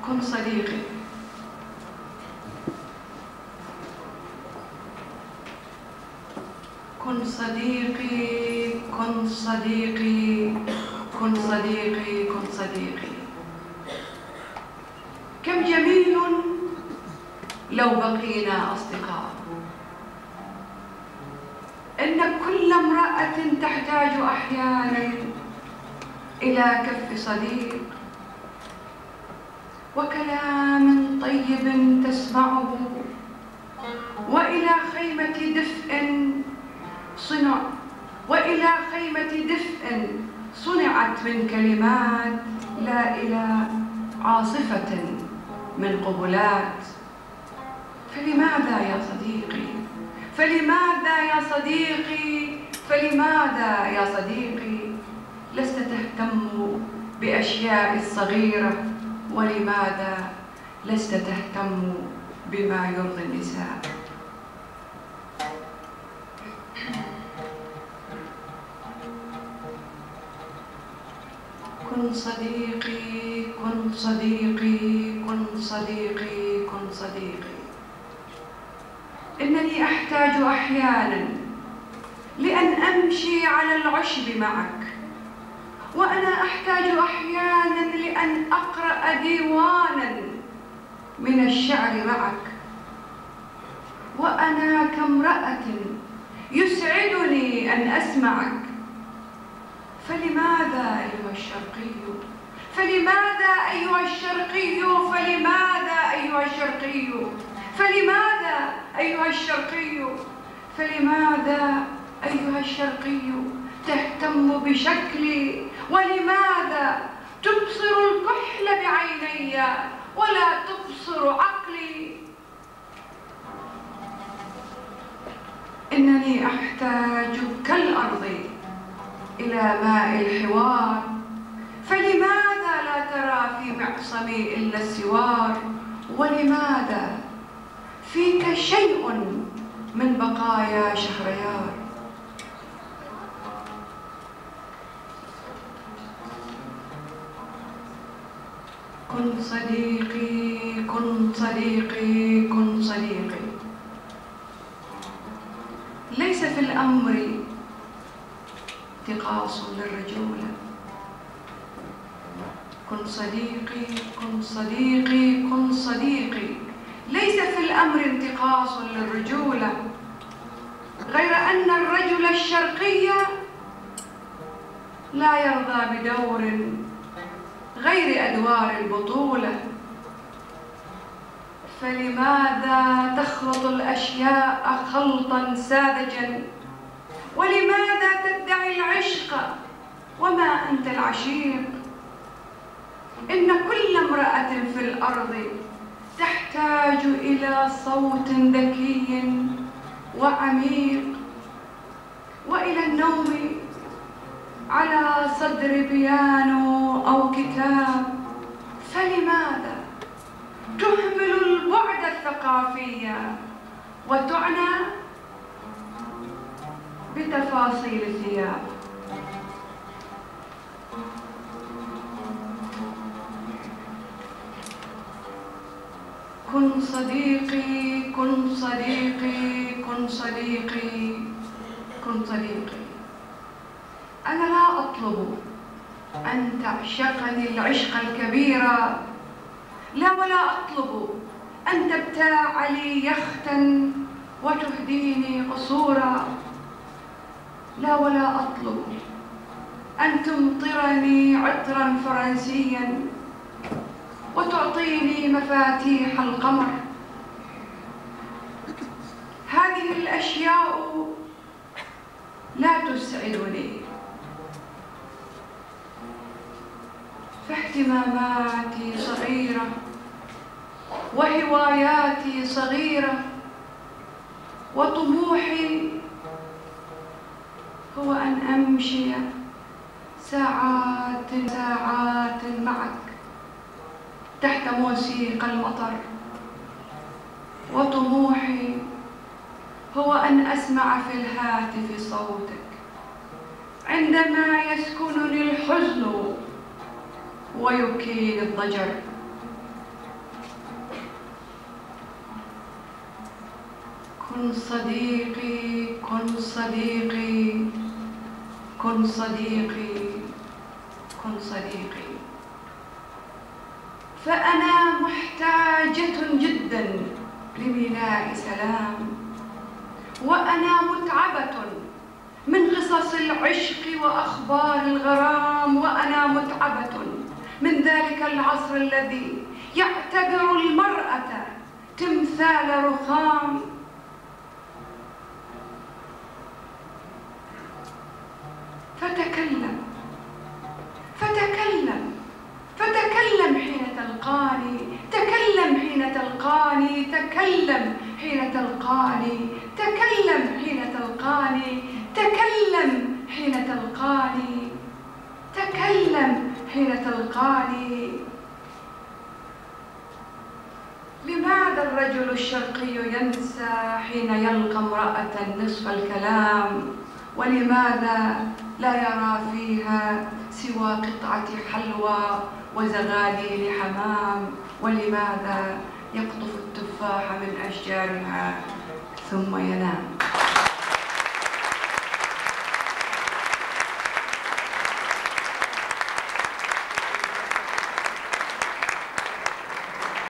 كن صديقي. كن صديقي، كن صديقي، كن صديقي، كن صديقي. كم جميل لو بقينا أصدقاء. إن كل امرأة تحتاج أحيانا إلى كف صديق وكلام طيب تسمعه، وإلى خيمة دفء صنعت من كلمات، لا إلى عاصفة من قبلات. فلماذا يا صديقي؟ فلماذا يا صديقي؟ فلماذا يا صديقي لست تهتم بأشياء الصغيرة؟ ولماذا لست تهتم بما يرضي النساء؟ كن صديقي، كن صديقي، كن صديقي، كن صديقي. إنني أحتاج أحيانا لأن أمشي على العشب معك، وأنا أحتاج أحيانا لأن أقرأ ديوانا من الشعر معك، وأنا كامرأة يسعدني أن أسمعك. فلماذا أيها الشرقي؟ فلماذا أيها الشرقي؟ فلماذا أيها الشرقي؟ فلماذا أيها الشرقي؟ فلماذا أيها الشرقي تهتم بشكلي؟ ولماذا تبصر الكحل بعيني ولا تبصر عقلي؟ إنني أحتاج كالأرض إلى ماء الحوار، فلماذا لا ترى في معصمي إلا السوار؟ ولماذا فيك شيء من بقايا شهريار؟ كن صديقي، كن صديقي، كن صديقي. ليس في الأمر انتقاص للرجولة. كن صديقي، كن صديقي، كن صديقي. ليس في الأمر انتقاص للرجولة، غير أن الرجل الشرقي لا يرضى بدور غير أدوار البطولة. فلماذا تخلط الأشياء خلطا ساذجا؟ ولماذا تدعي العشق وما أنت العشيق؟ إن كل امرأة في الأرض تحتاج إلى صوت ذكي وعميق، وإلى النوم على صدر بيانو أو كتاب. فلماذا تهمل البعد الثقافي وتعنى بتفاصيل الثياب؟ كن صديقي، كن صديقي، كن صديقي، كن صديقي. أنا لا أطلب أن تعشقني العشق الكبير، لا، ولا أطلب أن تبتاع لي يختا وتهديني قصورا، لا، ولا أطلب أن تمطرني عطرا فرنسيا وتعطيني مفاتيح القمر. هذه الأشياء لا تسعدني، فاهتماماتي صغيرة وهواياتي صغيرة، وطموحي هو أن أمشي ساعات ساعات معك تحت موسيقى المطر. وطموحي هو أن أسمع في الهاتف صوتك عندما يسكنني الحزن ويبكيني الضجر. كن صديقي كن صديقي كن صديقي كن صديقي، فأنا محتاجة جدا لميناء سلام، وأنا متعبة من قصص العشق وأخبار الغرام، وأنا متعبة من ذلك العصر الذي يعتبر المرأة تمثال رخام. فتكلم فتكلم فتكلم حين تلقاني، تكلم حين تلقاني، تكلم حين تلقاني، تكلم حين تلقاني، تكلم حين تلقاني، تكلم حين تلقاني. لماذا الرجل الشرقي ينسى حين يلقى امرأة نصف الكلام؟ ولماذا لا يرى فيها سوى قطعة حلوى وزغاليل حمام؟ ولماذا يقطف التفاح من أشجارها ثم ينام؟